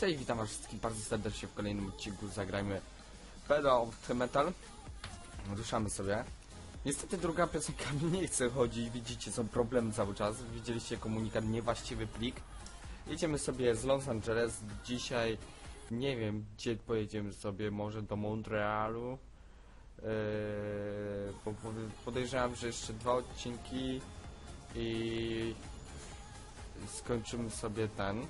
Cześć, witam was wszystkich bardzo serdecznie w kolejnym odcinku. Zagrajmy Pedal of the Metal. Ruszamy sobie. Niestety druga piosenka mi nie chce chodzić, widzicie, są problemy cały czas. Widzieliście komunikat, niewłaściwy plik. Jedziemy sobie z Los Angeles. Dzisiaj nie wiem, gdzie pojedziemy sobie, może do Montrealu. Bo podejrzewam, że jeszcze 2 odcinki i skończymy sobie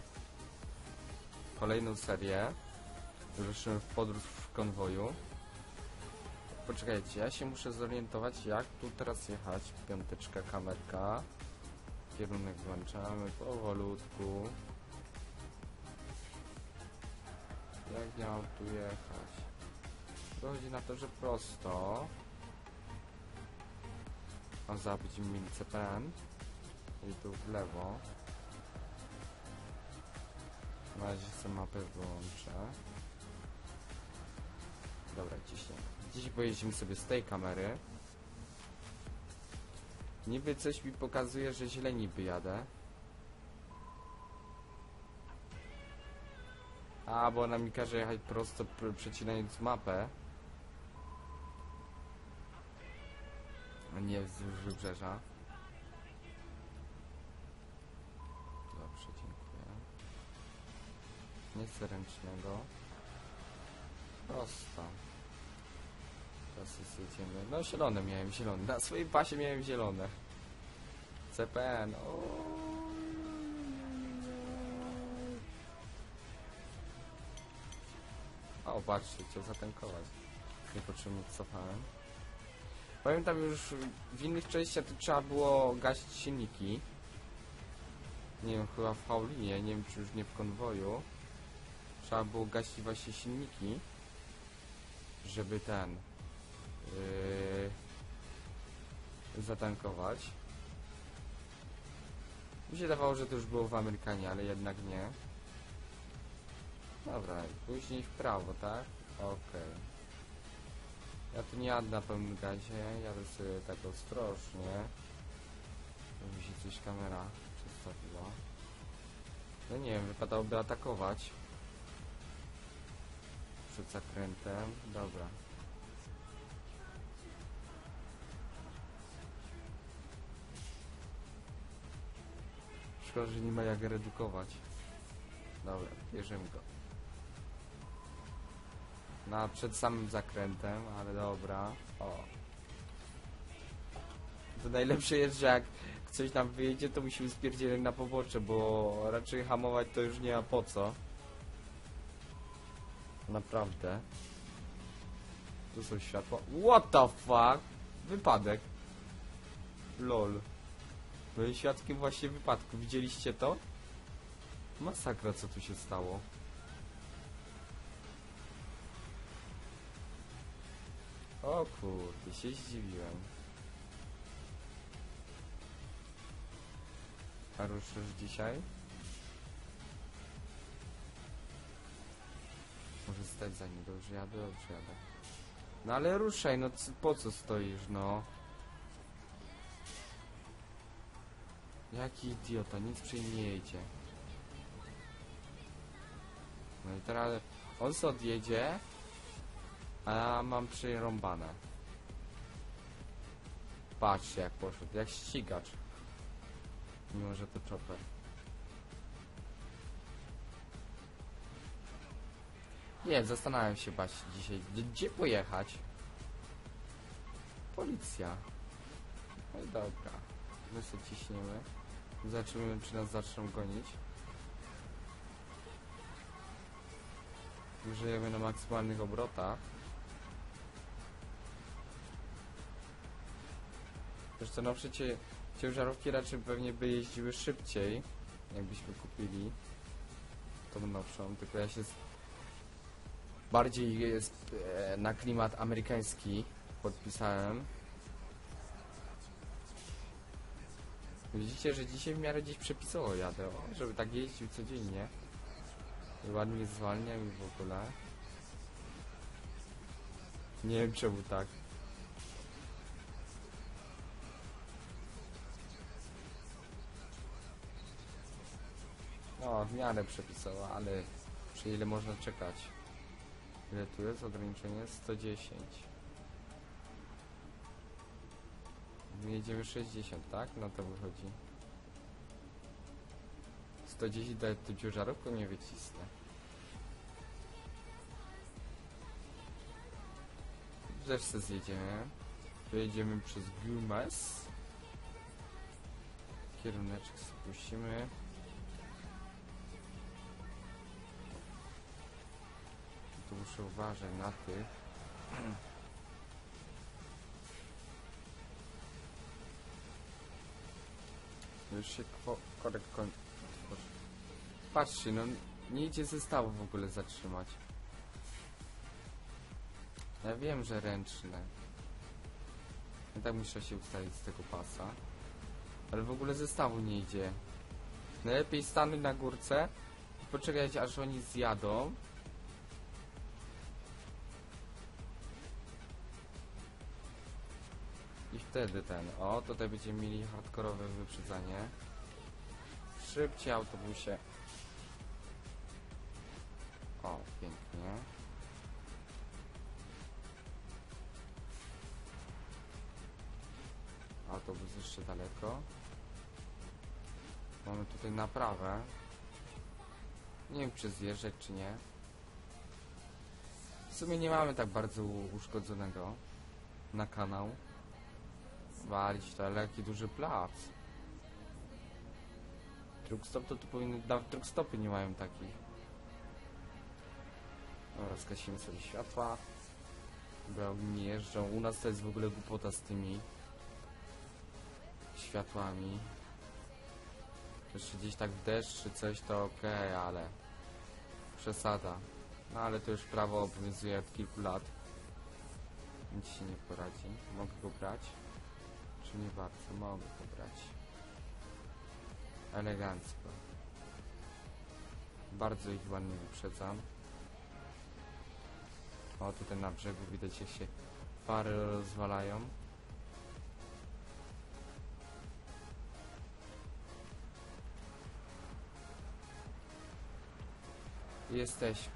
kolejną serię. Ruszymy w podróż w konwoju. Poczekajcie, ja się muszę zorientować, jak tu teraz jechać. Piąteczka, kamerka. Kierunek włączamy powolutku. Jak ja mam tu jechać? Wychodzi na to, że prosto. A zabić mi CPN. I tu w lewo. Na razie sobie mapę wyłączę. Dobra, ciśniemy. Dziś pojedziemy sobie z tej kamery. Niby coś mi pokazuje, że źle niby jadę. A, bo ona mi każe jechać prosto, przecinając mapę. A nie wzdłuż wybrzeża. Dobrze, dziękuję. Nie chcę ręcznego. Prosto. Teraz jedziemy. No zielone miałem, zielone. Na swojej pasie miałem zielone. CPN. O, patrzcie, chciał zatankować. Niepotrzebnie cofałem. Pamiętam już w innych częściach to trzeba było gasić silniki. Nie wiem, chyba w Paulinie, nie wiem czy już nie w konwoju. Trzeba było gasić właśnie silniki, żeby zatankować. Mi się dawało, że to już było w Amerykanie, ale jednak nie. Dobra, później w prawo, tak? Okej. Ja tu nie jadę na pełnym gazie, jadę sobie tak ostrożnie. Żeby mi się coś kamera przedstawiła. No nie wiem, wypadałoby atakować. Przed zakrętem. Dobra. Szkoda, że nie ma jak redukować. Dobra, bierzemy go. No, przed samym zakrętem, ale dobra. O. To najlepsze jest, że jak coś nam wyjedzie, to musimy spierdzielać na pobocze, bo raczej hamować to już nie ma po co. Naprawdę. Tu są światła. What the fuck? Wypadek. LOL. Byłem świadkiem właśnie wypadku. Widzieliście to? Masakra, co tu się stało. O kurde, się zdziwiłem. A ruszysz dzisiaj? Może stać za nim, dobrze jadę, dobrze jadę. No ale ruszaj, no po co stoisz, no? Jaki idiota, nic przy nim nie jedzie. No i teraz on sobie odjedzie, a ja mam przerąbane. Patrzcie jak poszedł, jak ścigacz. Mimo, że to chopper. Nie, zastanawiam się właśnie dzisiaj, gdzie pojechać? Policja. No i dobra. My sobie ciśniemy. Zobaczymy, czy nas zaczną gonić. Żyjemy na maksymalnych obrotach. Zresztą nowsze ciężarówki raczej pewnie by jeździły szybciej, jakbyśmy kupili tą nowszą, tylko ja się bardziej na klimat amerykański podpisałem. Widzicie, że dzisiaj w miarę gdzieś przepisowo jadę, żeby tak jeździł codziennie. I ładnie zwalniam i w ogóle. Nie wiem czemu tak. No, w miarę przepisowo, ale Czyli ile można czekać? Ile tu jest ograniczenie? 110. My jedziemy 60, tak? No to wychodzi. 110 daje tu ciężarówkę, nie wycisnę. Też se zjedziemy. Pojedziemy przez Gumes. Kieruneczek spuścimy. Tu muszę uważać na tych. Już się korek kończy. Patrzcie, no nie idzie zestawu w ogóle zatrzymać. Ja wiem, że ręczne. Ja tak muszę się ustalić z tego pasa. Ale w ogóle zestawu nie idzie. Najlepiej stanąć na górce i poczekać, aż oni zjadą. I wtedy o, tutaj będziemy mieli hardkorowe wyprzedzanie. Szybciej autobusie. O, pięknie. Autobus jeszcze daleko. Mamy tutaj naprawę. Nie wiem, czy zjeżdżać, czy nie. W sumie nie mamy tak bardzo uszkodzonego na kanał. Walić to, ale jaki duży plac. Truckstop to tu powinny... Nawet truckstopy nie mają takich. Dobra, skasimy sobie światła. Dobra, nie jeżdżą. U nas to jest w ogóle głupota z tymi światłami. Jeszcze gdzieś tak w deszcz czy coś to okej, ale przesada. No ale to już prawo obowiązuje od kilku lat. Nic się nie poradzi. Mogę go brać? Czy nie bardzo? Mogę go brać. Elegancko. Bardzo ich ładnie wyprzedzam. O, tutaj na brzegu widać, jak się fary rozwalają. I jesteśmy.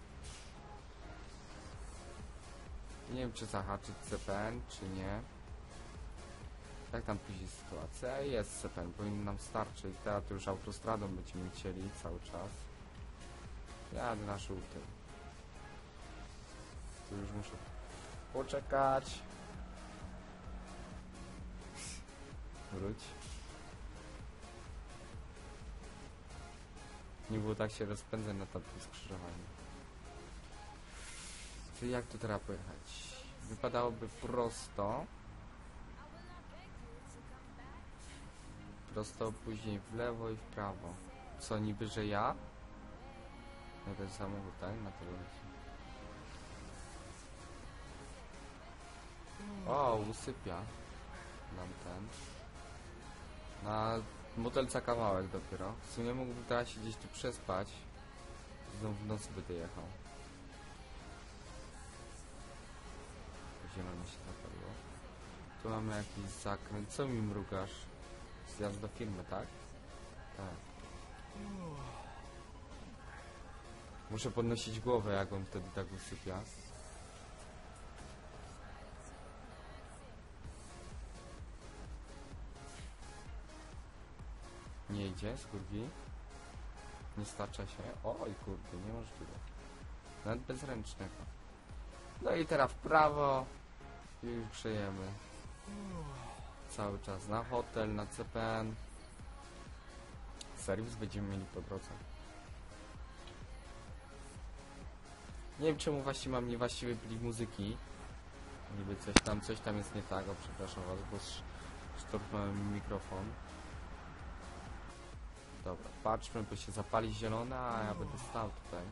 Nie wiem, czy zahaczyć CPN, czy nie. Jak tam później sytuacja? Jest CPN, powinien nam starczyć. Teraz to już autostradą będziemy chcieli cały czas. Jadę na żółtym. Tu już muszę poczekać. Wróć. Nie było tak się rozpędzać na tamtym skrzyżowaniu. Czyli jak tu teraz pojechać? Wypadałoby prosto. Prosto, później w lewo i w prawo. Co, niby, że ja? No ten samochód, tak? Na tyle. O, usypia nam ten. Na motelca kawałek dopiero. W sumie mógłbym teraz się gdzieś tu przespać. Znowu w nocy będę jechał. Zielone się zapaliło. Tu mamy jakiś zakręt. Co mi mrugasz? Zjazd do firmy, tak? Tak. Muszę podnosić głowę, jak on wtedy tak usypia. Nie idzie z górki. Nie stacza się. Oj kurde, niemożliwe. Nawet bezręcznego. No i teraz w prawo. I już przejemy. Cały czas na hotel, na CPN. Serwis będziemy mieli po drodze. Nie wiem, czemu właśnie mam niewłaściwy plik muzyki. Niby coś tam jest nie tak. O, przepraszam was, bo szturchnąłem mi mikrofon. Dobra, patrzmy, bo się zapali zielona, a ja będę stał tutaj.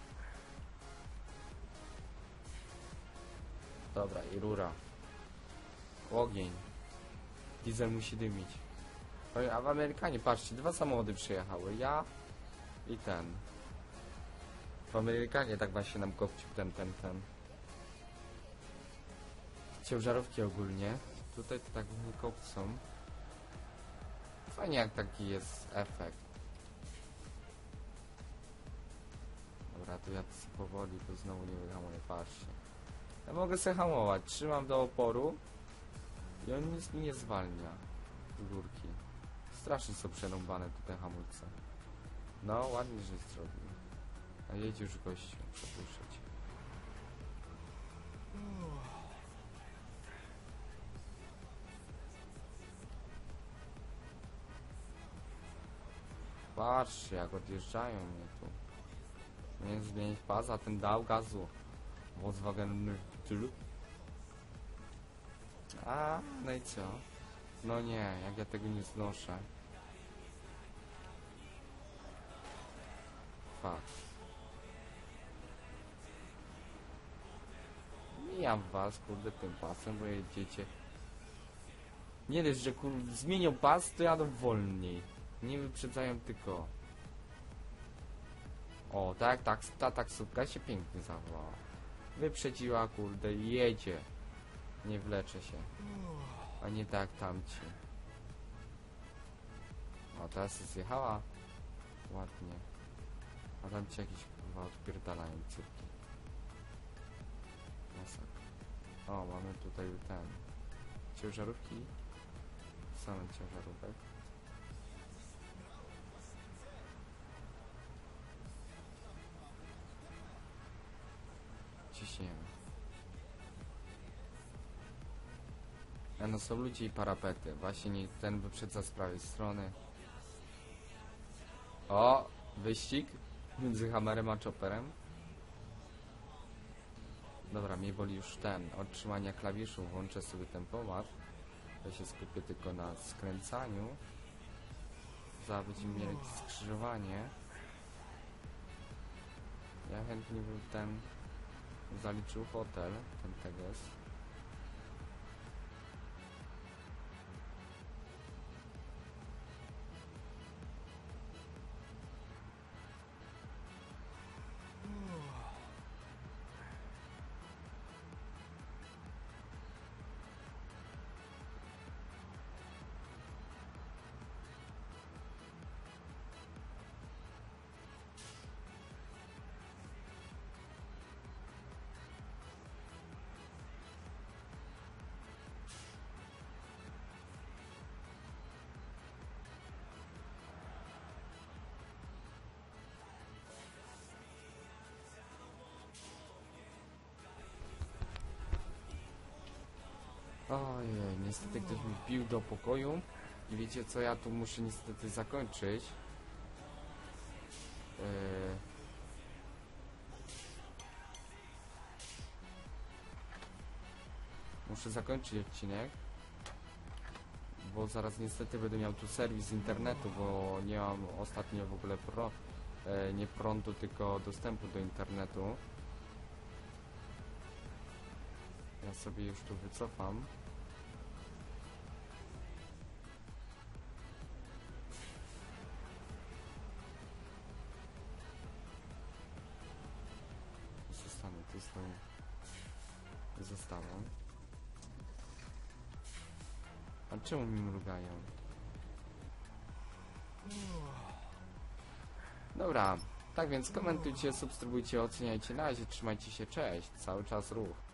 Dobra, i rura. Ogień. Diesel musi dymić. A w Amerykanie, patrzcie, dwa samochody przyjechały. Ja i ten. W Amerykanie tak właśnie nam kopcił ten. Ciężarówki ogólnie. Tutaj to tak nie kopcą. Fajnie, jak taki jest efekt. Dobra, Ja tu jadę sobie powoli, bo znowu nie wyhamuję, patrzcie. Ja mogę sobie hamować, trzymam do oporu i on nic mi nie zwalnia z górki. Strasznie są przerąbane tutaj hamulce. No, ładnie, że zrobił. A jedź już gościu, przepuszczę cię. Patrzcie, jak odjeżdżają mnie tu. Nie zmienić pas, a ten dał gazu. Volkswagen tylu. A, no i co? No nie, jak ja tego nie znoszę. Fakt. Mijam was, kurde, tym pasem, bo jedziecie. Nie dość, że kurde, zmienią pas, to jadą wolniej. Nie wyprzedzają tylko. O, tak, ta taksówka się pięknie zachowała. Wyprzedziła, kurde, i jedzie. Nie wlecze się. A nie tak tamci. O, teraz zjechała. Ładnie. A tamci jakieś kurwa odpierdalają cyrki. Masakra. O, mamy tutaj ten. Ciężarówki. Same ciężarówek. Ciśniemy. A no są ludzie i parapety. Właśnie niech ten wyprzedza z prawej strony. O! Wyścig między Hammerem a Chopperem. Dobra, mnie boli już ten. Od trzymania klawiszu włączę sobie tempomat. Ja się skupię tylko na skręcaniu. Za będziemy mieli jakieś skrzyżowanie. Ja chętnie bym ten zaliczył hotel, ten teges. Ojej, niestety ktoś mi wbił do pokoju. I wiecie co, ja tu muszę niestety zakończyć. Muszę zakończyć odcinek. Bo zaraz niestety będę miał tu serwis internetu, bo nie mam ostatnio w ogóle nie prądu, tylko dostępu do internetu. Ja sobie już tu wycofam. Zostanę tu z tą zestawą. A czemu mi mrugają? Dobra, tak więc komentujcie, subskrybujcie, oceniajcie. Na razie, trzymajcie się, cześć, cały czas ruch.